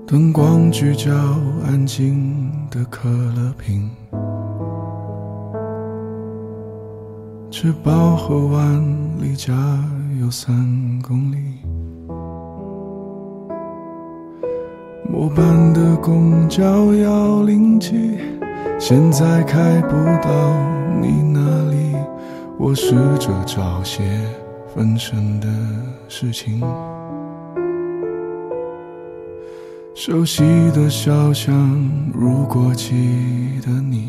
灯光聚焦安静的可乐瓶，吃饱喝完离家有3公里，末班的公交要临起，现在开不到你那里，我试着找些分身的事情，熟悉的小巷，如果记得你，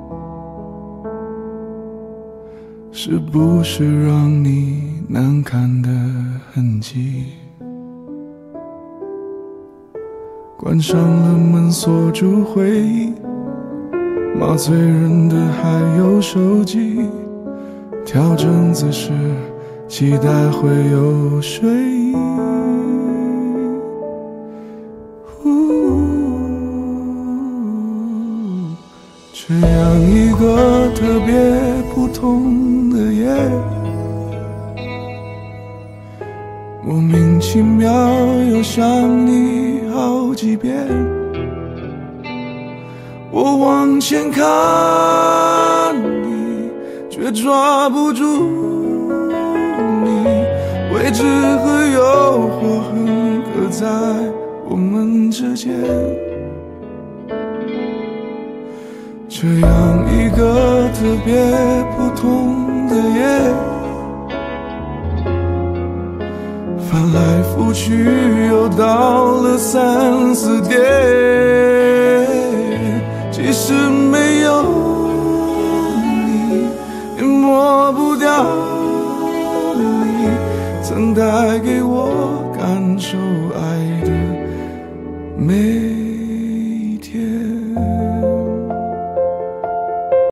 是不是让你难堪的痕迹？关上了门，锁住回忆，麻醉人的还有手机，调整姿势，期待会有睡意。这样一个特别普通的夜，莫名其妙又想你好几遍，我往前看你，却抓不住你，未知和诱惑横隔在我们之间，这样一个特别普通的夜，翻来覆去又到了3、4点，即使没有你，也抹不掉你曾带给我感受爱的美。